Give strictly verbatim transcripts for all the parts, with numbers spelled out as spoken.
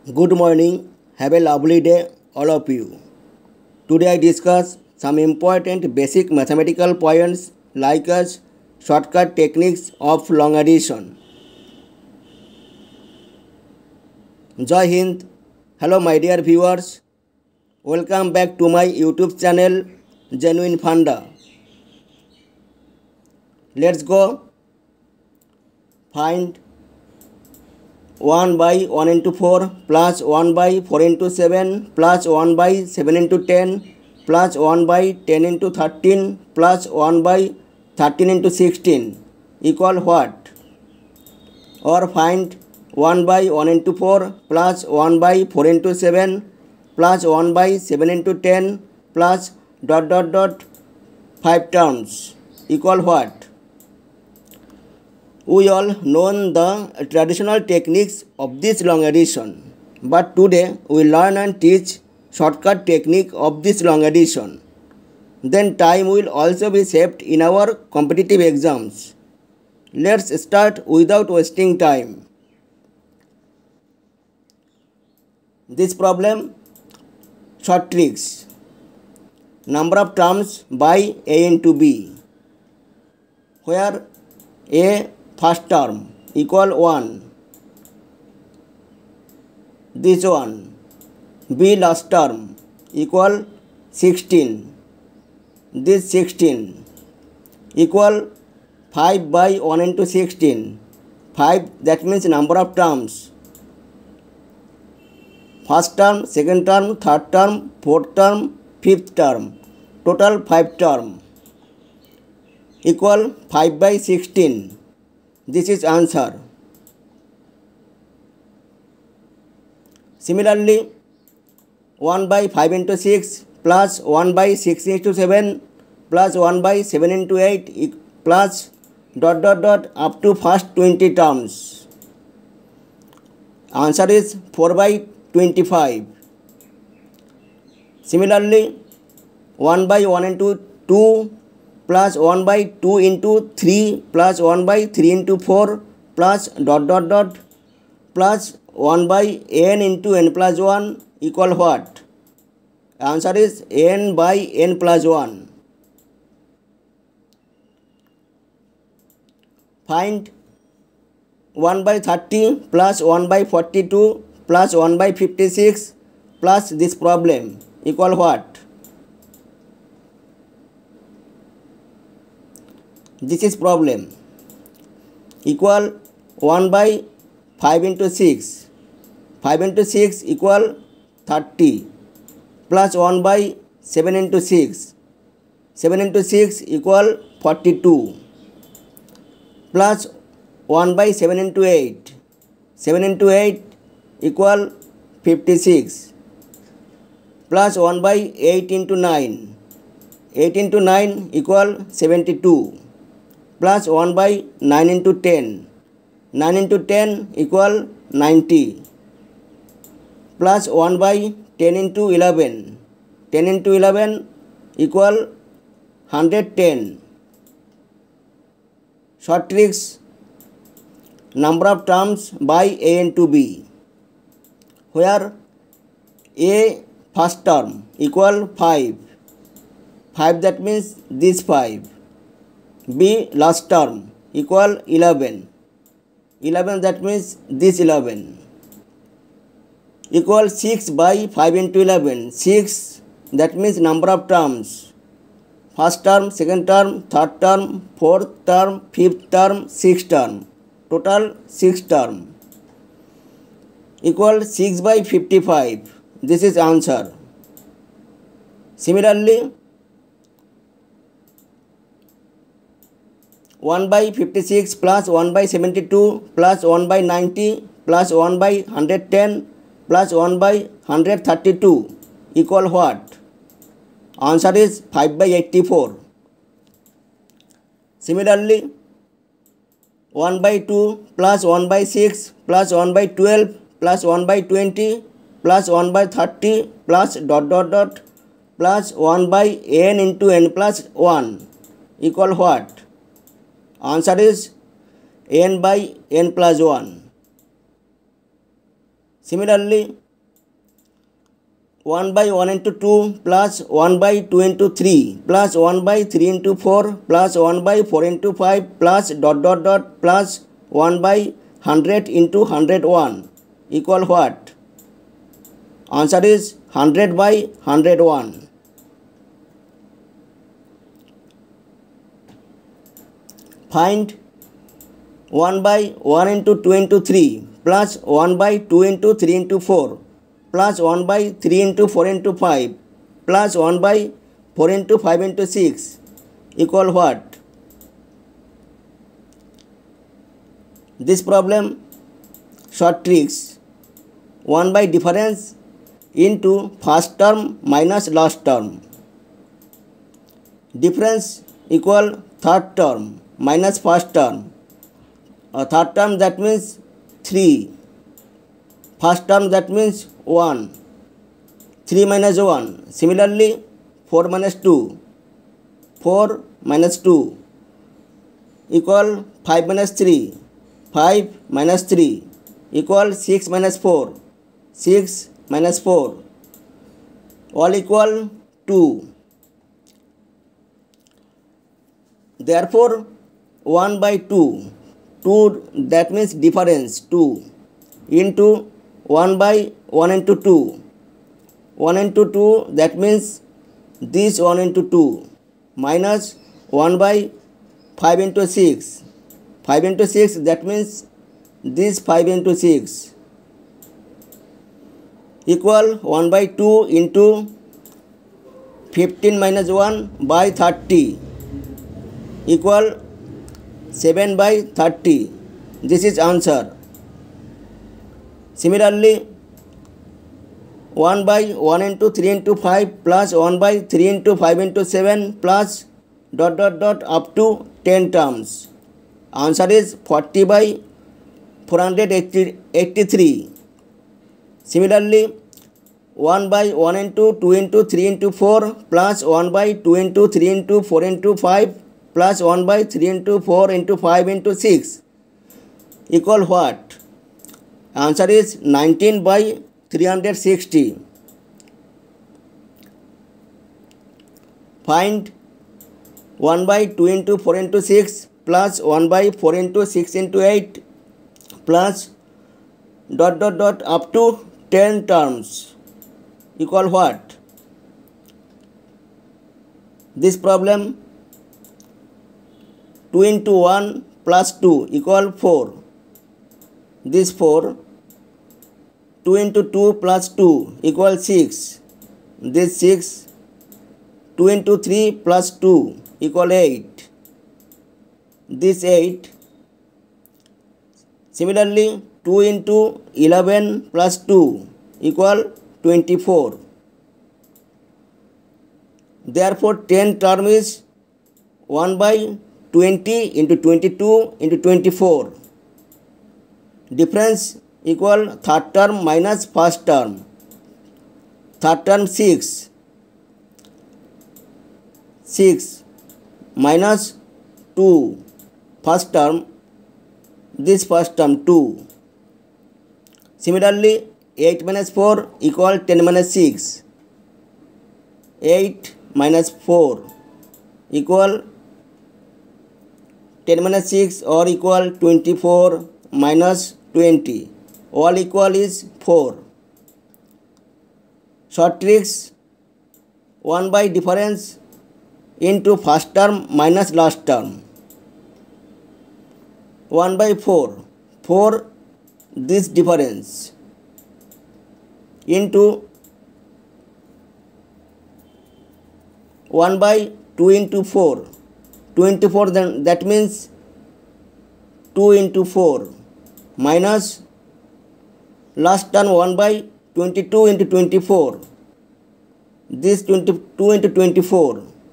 Good morning. Have a lovely day, all of you. Today I discuss some important basic mathematical points like as shortcut techniques of long addition. Jai Hind. Hello my dear viewers. Welcome back to my YouTube channel Genuine Funda. Let's go. Find one by one into four plus one by four into seven plus one by seven into ten plus one by ten into thirteen plus one by thirteen into sixteen equal what? Or find one by one into four plus one by four into seven plus one by seven into ten plus dot dot dot five terms equal what? We all know the traditional techniques of this long addition, but today we learn and teach shortcut technique of this long addition. Then time will also be saved in our competitive exams. Let's start without wasting time. This problem, short tricks. Number of terms by A into B, where A first term equal one, this one, B last term equal sixteen, this sixteen equal five by one into sixteen, five, that means number of terms, first term, second term, third term, fourth term, fifth term, total five term equal five by sixteen. This is answer. Similarly, one by five into six plus one by six into seven plus one by seven into eight plus dot dot dot up to first twenty terms. Answer is four by twenty-five. Similarly, one by one into two plus one by two into three plus one by three into four plus dot dot dot plus one by n into n plus one equal what? Answer is n by n plus one. Find one by thirty plus one by forty-two plus one by fifty-six plus this problem equal what? This is problem equal one by five into six, five into six equal thirty plus one by seven into six, seven into six equal forty-two plus one by seven into eight, seven into eight equal fifty-six plus one by eight into nine, eight into nine equal seventy-two plus one by nine into ten, nine into ten equal ninety plus one by ten into eleven, ten into eleven equal one hundred ten. Short tricks, number of terms by A into B, where A first term equal five, five, that means this five, B last term equal eleven, eleven, that means this eleven equal six by five into eleven, six, that means number of terms, first term, second term, third term, fourth term, fifth term, sixth term, total six term equal six by fifty-five. This is answer. Similarly, one by fifty-six plus one by seventy-two plus one by ninety plus one by one hundred ten plus one by one hundred thirty-two equal what? Answer is five by eighty-four. Similarly, one by two plus one by six plus one by twelve plus one by twenty plus one by thirty plus dot dot dot plus one by n into n plus one equal what? Answer is n by n plus one. Similarly, one by one into two plus one by two into three plus one by three into four plus one by four into five plus dot dot dot plus one by one hundred into one hundred one equal what? Answer is one hundred by one hundred one. Find one by one into two into three plus one by two into three into four plus one by three into four into five plus one by four into five into six equal what? This problem short tricks. one by difference into first term minus last term. Difference equal third term minus first term. A third term, that means three. First term, that means one. three minus one. Similarly, four minus two. four minus two equal five minus three. five minus three equal six minus four. six minus four all equal two. Therefore, one by two. two, that means difference two into one by one into two. one into two, that means this one into two minus one by five into six. five into six, that means this five into six equal one by two into fifteen minus one by thirty equal seven by thirty. This is answer. Similarly, one by one into three into five plus one by three into five into seven plus dot dot dot up to ten terms. Answer is forty by four hundred eighty-three. Similarly, one by one into two into three into four plus one by two into three into four into five plus one by three into four into five into six equal what? Answer is nineteen by three hundred sixty. Find one by two into four into six plus one by four into six into eight plus dot dot dot up to ten terms equal what? This problem, two into one plus two equal four. This four. two into two plus two equal six. This six. two into three plus two equal eight. This eight. Similarly, two into eleven plus two equal twenty-four. Therefore, ten term is one by twenty into twenty-two into twenty-four. Difference equal third term minus first term. Third term six. six minus two. First term, this first term two. Similarly, eight minus four equal ten minus six. eight minus four equal ten minus six or equal twenty-four minus twenty. All equal is four. Short tricks. one by difference into first term minus last term. one by four. four this difference into one by two into four. two into four, then that means two into four minus last term one by twenty-two into twenty-four. This twenty-two into twenty-four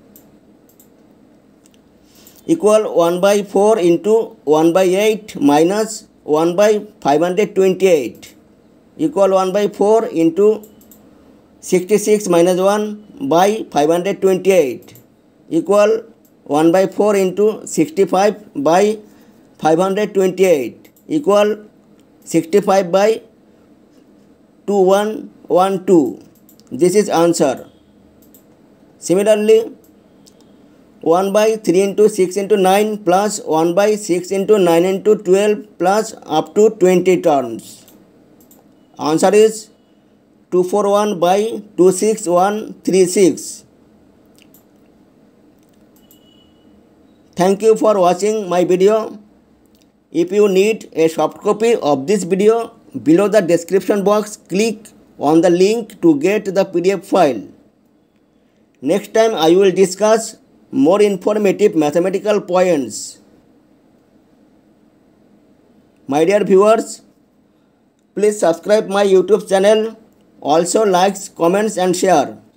equal one by four into one by eight minus one by five hundred twenty-eight equal one by four into sixty-six minus one by five hundred twenty-eight equal one by four into sixty-five by five hundred twenty-eight equal sixty-five by two one one two. This is answer. Similarly, one by three into six into nine plus one by six into nine into twelve plus up to twenty terms. Answer is two four one by two six one three six. Thank you for watching my video. If you need a soft copy of this video, below the description box, click on the link to get the P D F file. Next time I will discuss more informative mathematical points. My dear viewers, please subscribe my YouTube channel. Also like, comments and share.